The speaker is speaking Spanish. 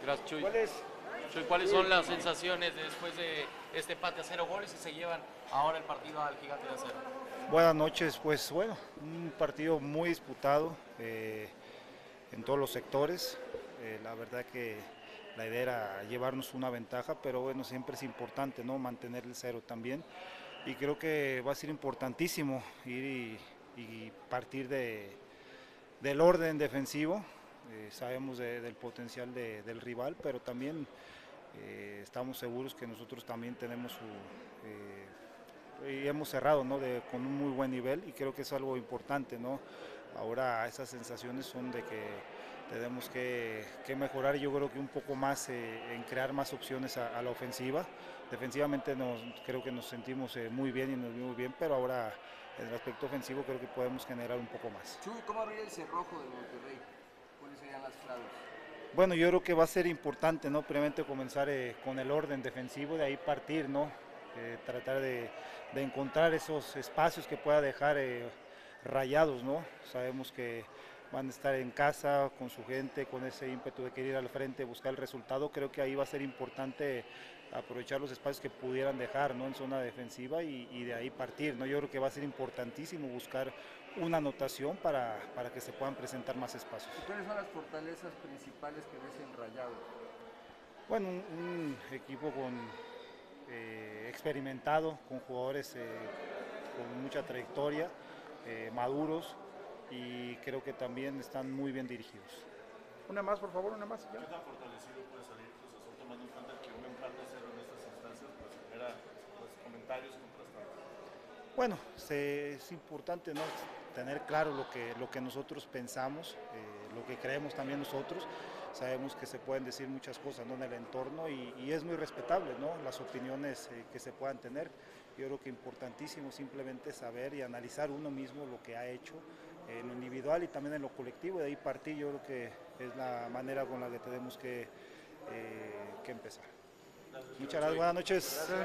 Gracias, Chuy. ¿Cuál es? Chuy, ¿cuáles son las sensaciones después de este empate a 0 goles y se llevan ahora el partido al Gigante de Acero? Buenas noches, pues bueno, un partido muy disputado en todos los sectores. La verdad que la idea era llevarnos una ventaja, pero bueno, siempre es importante, ¿no?, mantener el cero también. Y creo que va a ser importantísimo ir y partir del orden defensivo. Sabemos del potencial del rival, pero también estamos seguros que nosotros también tenemos y hemos cerrado, ¿no?, con un muy buen nivel, y creo que es algo importante, ¿no? Ahora esas sensaciones son de que tenemos que mejorar, y yo creo que un poco más en crear más opciones a la ofensiva. Defensivamente creo que nos sentimos muy bien y nos vimos bien, pero ahora en el aspecto ofensivo creo que podemos generar un poco más. Chuy, ¿cómo abrir el cerrojo del Monterrey? ¿Cuáles serían las claves? Bueno, yo creo que va a ser importante, ¿no?, primeramente comenzar con el orden defensivo, de ahí partir, ¿no? Tratar de encontrar esos espacios que pueda dejar Rayados, ¿no? Sabemos que van a estar en casa con su gente, con ese ímpetu de querer ir al frente, buscar el resultado. Creo que ahí va a ser importante aprovechar los espacios que pudieran dejar, ¿no?, en zona defensiva, y de ahí partir, ¿no? Yo creo que va a ser importantísimo buscar una anotación para que se puedan presentar más espacios. ¿Y cuáles son las fortalezas principales que ves en Rayados? Bueno, un equipo experimentado, con jugadores con mucha trayectoria, maduros, y creo que también están muy bien dirigidos. Una más, por favor, una más. Ya. ¿Qué tan fortalecido puede salir Cruz Azul, tomando en cuenta que un empate a cero en estas instancias pues genera comentarios contrastantes? Bueno, es importante, ¿no?, tener claro lo que nosotros pensamos, lo que creemos también nosotros. Sabemos que se pueden decir muchas cosas, ¿no?, en el entorno, y es muy respetable, ¿no?, las opiniones que se puedan tener. Yo creo que importantísimo simplemente saber y analizar uno mismo lo que ha hecho en lo individual y también en lo colectivo, de ahí partir. Yo creo que es la manera con la que tenemos que empezar. Muchas gracias, buenas noches. Gracias.